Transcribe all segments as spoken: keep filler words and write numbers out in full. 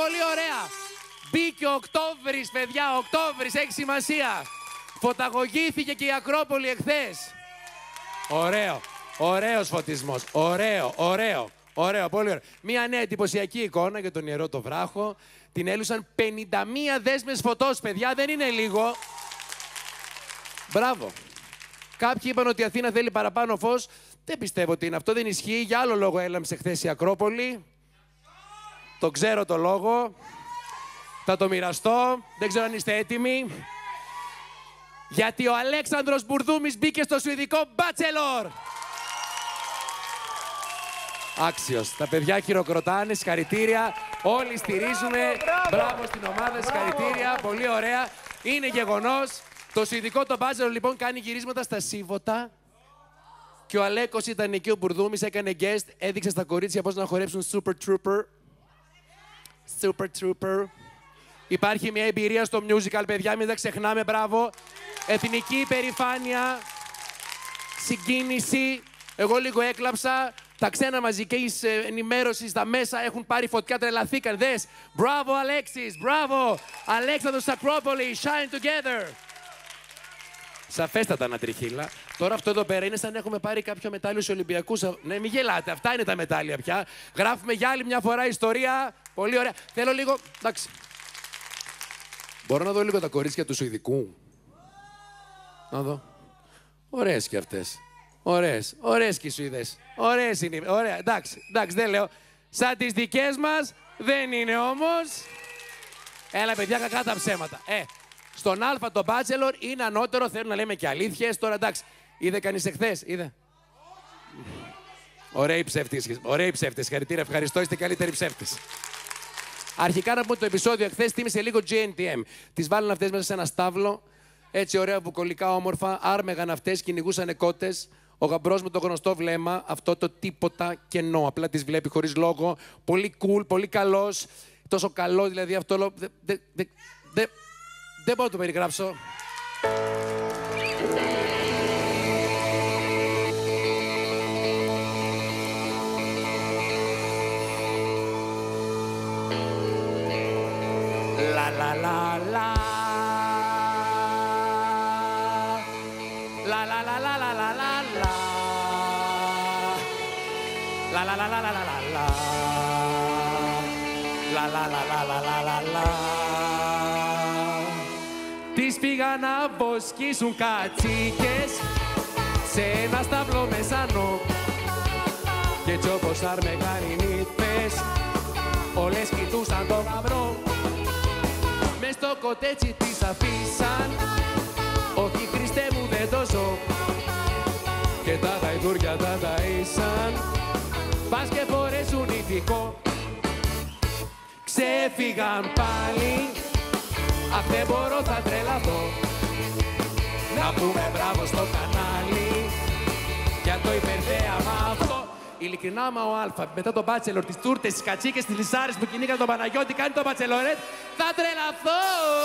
πολύ ωραία. Μπήκε ο Οκτώβρης, παιδιά, ο Οκτώβρης έχει σημασία. Φωταγωγήθηκε και η Ακρόπολη εχθές. Ωραίο, ωραίος φωτισμός, ωραίο, ωραίο, ωραίο, πολύ ωραίο. Μία νέα εντυπωσιακή εικόνα για τον Ιερό το Βράχο. Την έλουσαν πενήντα μία δέσμες φωτός, παιδιά, δεν είναι λίγο. Μπράβο. Κάποιοι είπαν ότι η Αθήνα θέλει παραπάνω φως. Δεν πιστεύω ότι είναι αυτό, δεν ισχύει. Για άλλο λόγο έλαμψε χθες η Ακρόπολη. Το ξέρω το λόγο. Θα το μοιραστώ. Δεν ξέρω αν είστε έτοιμοι. Γιατί ο Αλέξανδρος Μπουρδούμης μπήκε στο σουηδικό Bachelor. Άξιος. Τα παιδιά χειροκροτάνε, συγχαρητήρια. Όλοι στηρίζουμε. Μπράβο στην ομάδα, συγχαρητήρια. Πολύ ωραία. Είναι γεγονός. Το σουηδικό το Bachelor λοιπόν κάνει γυρίσματα στα Σίβωτα. Και ο Αλέκος ήταν εκεί, ο Μπουρδούμης έκανε guest, έδειξε στα κορίτσια πώς να χορέψουν Super Trooper. Super Trooper. Υπάρχει μια εμπειρία στο musical, παιδιά, μην τα ξεχνάμε, μπράβο. Εθνική υπερηφάνεια, συγκίνηση. Εγώ λίγο έκλαψα. Τα ξένα μαζικής ενημέρωσης, τα μέσα έχουν πάρει φωτιά, τρελαθήκαν. Δες. Μπράβο, Αλέξης, μπράβο. Αλέξανδρος Ακρόπολη, shine together. Σαφέστατα ανατριχύλα. Τώρα αυτό εδώ πέρα είναι σαν να έχουμε πάρει κάποιο μετάλλιο στους Ολυμπιακούς. Ναι, μην γελάτε. Αυτά είναι τα μετάλλια πια. Γράφουμε για άλλη μια φορά ιστορία. Πολύ ωραία. Θέλω λίγο. Εντάξει. Μπορώ να δω λίγο τα κορίτσια του Σουηδικού. Να δω. Ωραίες και αυτές. Ωραίες. Ωραίες και οι Σουηδές. Ωραίες είναι. Ωραία. Εντάξει. Εντάξει, δεν λέω. Σαν τις δικές μας δεν είναι όμως. Έλα, παιδιά, κακά τα ψέματα. Ε. Στον Α το Bachelor είναι ανώτερο, θέλουν να λέμε και αλήθειες. Τώρα εντάξει, είδε κανείς εχθές, είδε. Ωραίοι ψεύτες, ωραίοι ψεύτες. Συγχαρητήρια, ευχαριστώ, είστε καλύτεροι ψεύτες. Αρχικά να πούμε το επεισόδιο εχθές θύμισε λίγο τζι εν τι εμ. Τις βάλουν αυτές μέσα σε ένα στάβλο, έτσι ωραία βουκολικά όμορφα, άρμεγαν αυτές, κυνηγούσαν κότες. Ο γαμπρός με το γνωστό βλέμμα, αυτό το τίποτα κενό. Απλά τις βλέπει χωρίς λόγο. Πολύ cool, πολύ καλός. Τόσο καλό δηλαδή αυτό. Δε, δε, δε, δε, Δεν μπορώ να το περιγράψω. Λα λα λα λα. Λα λα λα λα λα λα λα λα. Λα λα λα λα λα λα λα. Λα λα λα λα λα λα λα. Τις πήγαν να βοσκήσουν κατσίκες σε ένα σταυλό μεσανό. Κι έτσι όπως άρμεγαν οι νύφες, όλες κοιτούσαν τον γαμπρό. Μες στο κοτέτσι τις αφήσαν, όχι Χριστέ μου δεν το ζω. Και τα γαϊδούρια τα ταΐσαν, πας και φορέσουν ηθικό. Ξέφυγαν πάλι. Αχ, δεν μπορώ, θα τρελαθώ. Να πούμε μπράβο στο κανάλι για το υπερδέαμα αυτό. Ειλικρινά, μα ο Α, μετά τον Bachelor, τις τούρτες, τις κατσίκες, τις λυσάρες που κυνήγαν τον Παναγιώτη, κάνει το Bachelorette, θα τρελαθώ!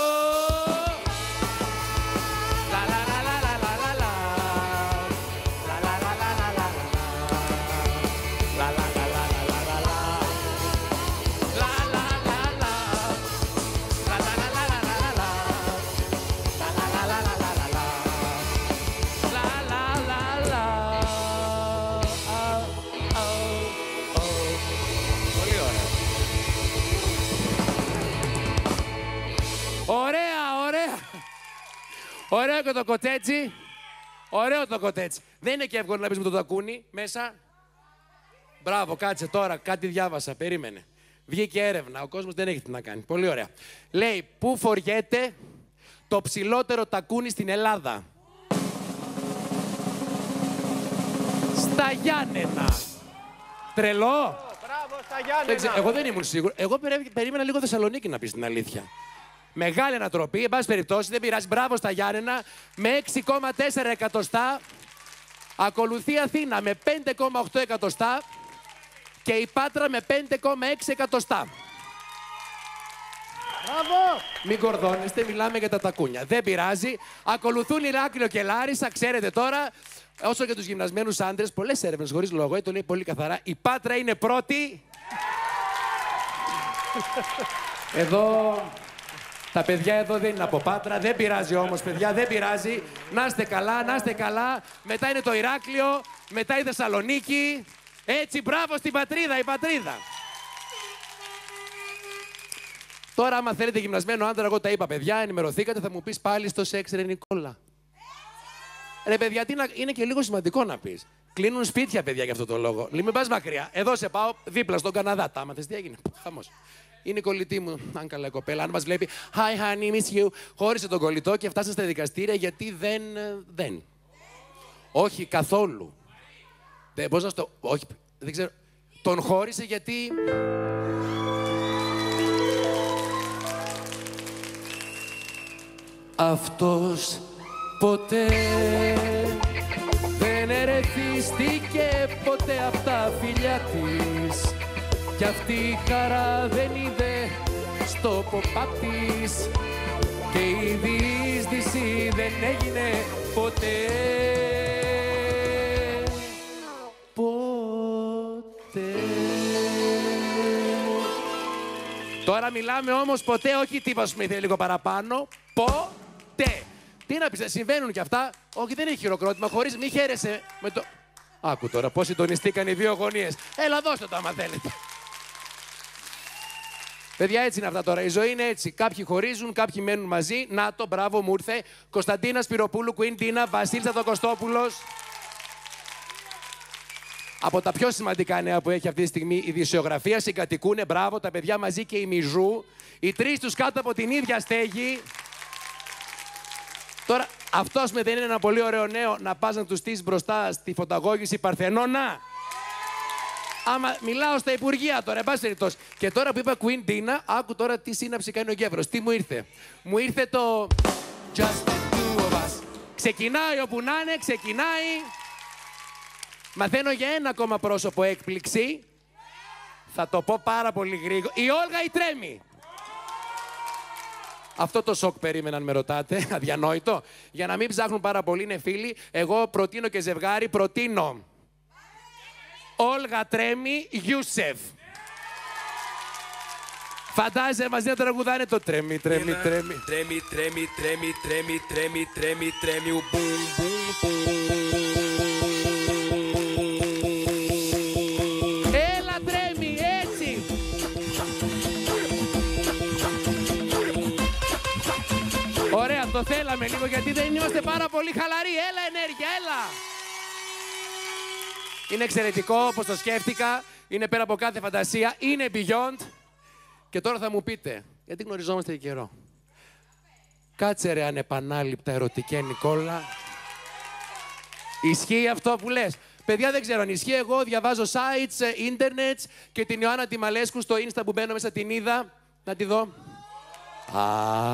Λα λα λα λα λα λα λα λα. Λα λα λα λα λα λα λα. Λα λα λα λα λα λα λα. Λα λα λα λα. Λα λα λα λα λα λα λα. Λα λα λα λα λα λα λα. Λα λα λα λα. Πολύ ωραία. Ωραία, ωραία. Ωραίο και το κοτέτσι. Ωραίο το κοτέτσι. Δεν είναι και εύκολο να πεις με το τακούνι μέσα. Μπράβο, κάτσε τώρα. Κάτι διάβασα. Περίμενε. Βγήκε έρευνα. Ο κόσμος δεν έχει τι να κάνει. Πολύ ωραία. Λέει, πού φοριέται το ψηλότερο τακούνι στην Ελλάδα. Στα Γιάννενα. Τρελό. Μπράβο, στα Γιάννενα. Εγώ δεν ήμουν σίγουρο. Εγώ περίμενα λίγο Θεσσαλονίκη να πεις την αλήθεια. Μεγάλη ανατροπή, εν πάση περιπτώσει, δεν πειράζει. Μπράβο στα Γιάννενα, με έξι κόμμα τέσσερα εκατοστά. Ακολουθεί Αθήνα με πέντε κόμμα οκτώ εκατοστά και η Πάτρα με πέντε κόμμα έξι εκατοστά. Μπράβο! Μην κορδώνεστε, μιλάμε για τα τακούνια. Δεν πειράζει. Ακολουθούν Ηράκλειο και Λάρισα, ξέρετε τώρα. Όσο για τους γυμνασμένους άντρες, πολλές έρευνες χωρίς λόγο, ε, το λέει πολύ καθαρά. Η Πάτρα είναι πρώτη. Εδώ, τα παιδιά εδώ δεν είναι από Πάτρα, δεν πειράζει όμως, παιδιά, δεν πειράζει. Να είστε καλά, να είστε καλά. Μετά είναι το Ηράκλειο, μετά η Θεσσαλονίκη. Έτσι, μπράβο στην πατρίδα, η πατρίδα. Τώρα, άμα θέλετε γυμνασμένο άντρα, εγώ τα είπα, παιδιά, ενημερωθήκατε, θα μου πεις πάλι στο σεξ, ρε Νικόλα. Ρε παιδιά, τι να... είναι και λίγο σημαντικό να πεις. Κλείνουν σπίτια, παιδιά, για αυτό το λόγο. Λέει, μην πας μακριά. Εδώ σε πάω, δίπλα στον Καναδά. Τα άμαθες τι έγινε. Χαμός. Είναι η κολλητή μου, αν καλά η κοπέλα. Αν μας βλέπει, Hi, honey, miss you. Χώρισε τον κολλητό και φτάσανε στα δικαστήρια γιατί δεν. δεν. Όχι, καθόλου. Δεν, πώς να στο. Όχι, δεν ξέρω. Τον χώρισε γιατί. Αυτός ποτέ δεν ερεθίστηκε ποτέ απ' τα φιλιά της κι αυτή η χαρά δεν είδε στο ποπά της και η διείσδυση δεν έγινε ποτέ. Ποτέ. Τώρα μιλάμε όμως ποτέ, όχι τύπα σου με ήθελε λίγο παραπάνω. Ποτέ. Τι να πεις, συμβαίνουν κι αυτά. Όχι, δεν έχει χειροκρότημα, χωρίς μη χαίρεσαι με το... Άκου τώρα πώς συντονιστήκαν οι δύο γωνίες. Έλα, δώστε το άμα θέλετε. Παιδιά, έτσι είναι αυτά τώρα. Η ζωή είναι έτσι. Κάποιοι χωρίζουν, κάποιοι μένουν μαζί. Να το, μπράβο, μου ήρθε. Κωνσταντίνα Σπυροπούλου, Queen Tina, Βασίλης Αδοκοστόπουλος. Από τα πιο σημαντικά νέα που έχει αυτή τη στιγμή η ειδησιογραφία, συγκατοικούνε, μπράβο, τα παιδιά μαζί και η Μιζού. Οι τρεις τους κάτω από την ίδια στέγη. Τώρα, αυτός με δεν είναι ένα πολύ ωραίο νέο να πας να τους στήσεις μπροστά στη φωταγώγηση Παρθενώνα. Άμα μιλάω στα Υπουργεία τώρα, εν πάση περιπτώσει. Και τώρα που είπα Queen Tina, άκου τώρα τι σύναψη κάνει ο Γεύρος. Τι μου ήρθε. Μου ήρθε το Just the two of us. Ξεκινάει όπου να είναι, ξεκινάει. Μαθαίνω για ένα ακόμα πρόσωπο έκπληξη. Θα το πω πάρα πολύ γρήγορα. Η Όλγα η Τρέμη. Αυτό το σοκ περίμενα αν με ρωτάτε, αδιανόητο. Για να μην ψάχνουν πάρα πολύ, είναι φίλοι. Εγώ προτείνω και ζευγάρι, προτείνω Όλγα Τρέμη, Ιούσεφ. Φαντάζεσαι μαζί να τραγουδάνε το τρέμι, τρέμι, τρέμι. Τρέμι, τρέμι, τρέμι, τρέμι, τρέμι, τρέμι, τρέμι, μπουμ, μπουμ, μπουμ. Έλα τρέμι, έτσι. Ωραία, το θέλαμε λίγο γιατί δεν είμαστε πάρα πολύ χαλαροί. Έλα ενέργεια, έλα. Είναι εξαιρετικό, όπως το σκέφτηκα. Είναι πέρα από κάθε φαντασία. Είναι beyond. Και τώρα θα μου πείτε, γιατί γνωριζόμαστε για καιρό. Κάτσε ρε ανεπανάληπτα ερωτικέ Νικόλα. Ισχύει αυτό που λες. Παιδιά δεν ξέρω αν ισχύει. Εγώ διαβάζω sites, internet και την Ιωάννα τη Μαλέσκου στο Insta που μπαίνω μέσα την είδα. Να τη δω. Α,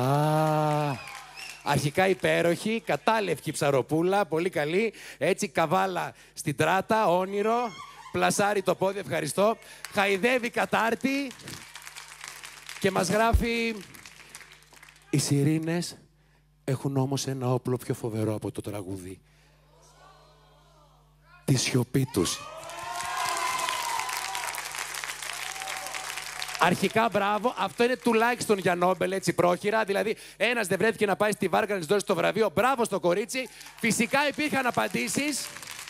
αρχικά υπέροχη, κατάλευκη ψαροπούλα, πολύ καλή. Έτσι καβάλα στην τράτα, όνειρο. Πλασάρει το πόδι, ευχαριστώ. Χαϊδεύει κατάρτι. Και μας γράφει, οι σιρήνες έχουν όμως ένα όπλο πιο φοβερό από το τραγούδι. Τη σιωπή τους. Αρχικά μπράβο, αυτό είναι τουλάχιστον για Νόμπελ, έτσι πρόχειρα. Δηλαδή, ένας δεν βρέθηκε να πάει στη Βάρκα να της δώσει το βραβείο. Μπράβο στο κορίτσι. Φυσικά υπήρχαν απαντήσεις.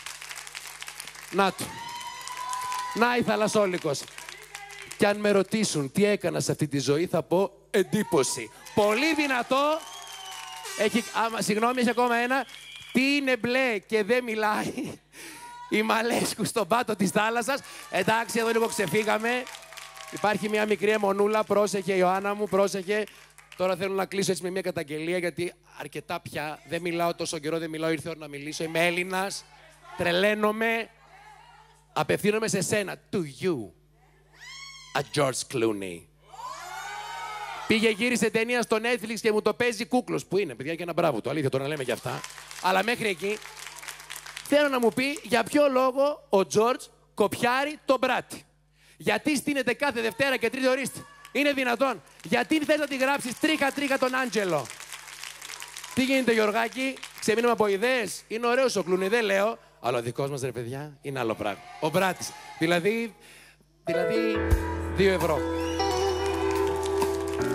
Να του. Να η Θαλασσόλικος. Και αν με ρωτήσουν τι έκανα σε αυτή τη ζωή, θα πω εντύπωση. Πολύ δυνατό. Έχει, άμα, συγγνώμη, έχει ακόμα ένα. Τι είναι μπλε και δεν μιλάει. Η Μαλέσκου στον πάτο της θάλασσας. Εντάξει, εδώ λίγο ξεφύγαμε. Υπάρχει μια μικρή αιμονούλα. Πρόσεχε, Ιωάννα μου, πρόσεχε. Τώρα θέλω να κλείσω έτσι με μια καταγγελία, γιατί αρκετά πια δεν μιλάω τόσο καιρό, δεν μιλάω, ήρθε ώρα να μιλήσω. Είμαι Έλληνας. Τρελαίνομαι. Απευθύνομαι σε σένα. To you. A George Clooney. Πήγε, γύρισε ταινία στο Netflix και μου το παίζει κούκλος. Που είναι, παιδιά, και ένα μπράβο του. Αλήθεια, τώρα λέμε κι αυτά. Αλλά μέχρι εκεί θέλω να μου πει για ποιο λόγο ο George κοπιάρει τον Μπράτη. Γιατί στείνεται κάθε Δευτέρα και Τρίτη, ορίστε. Είναι δυνατόν. Γιατί θες να τη γράψεις τρίχα τρίχα τον Άντζελο. Τι γίνεται, Γιωργάκη, ξεμείναμε από ιδέες. Είναι ωραίος ο Clooney, δεν λέω. Αλλά ο δικός μας, ρε παιδιά, είναι άλλο πράγμα. Ο Μπράτης. Δηλαδή, δηλαδή, δύο ευρώ.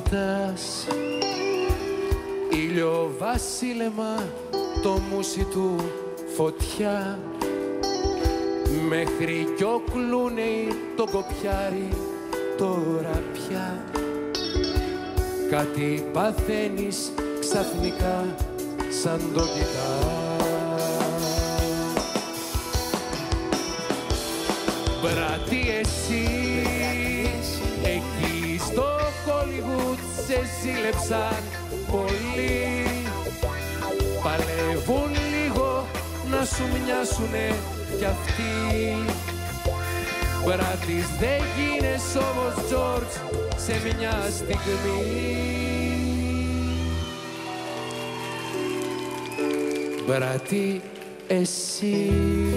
κοιτάς ήλιο βασίλεμα, το μουσι του φωτιά, μέχρι κι ο κλούνεϊ το κοπιάρι τώρα πια. Κάτι παθαίνεις ξαφνικά σαν το κοιτάς. Μπράτη εσύ, εκεί στο Hollywood σε ζήλεψαν πολύ. Παλεύουν λίγο να σου μοιάσουνε κι αυτοί. Μπράτης δεν γίνες όμως Τζόρτζ σε μια στιγμή. Μπράτη εσύ.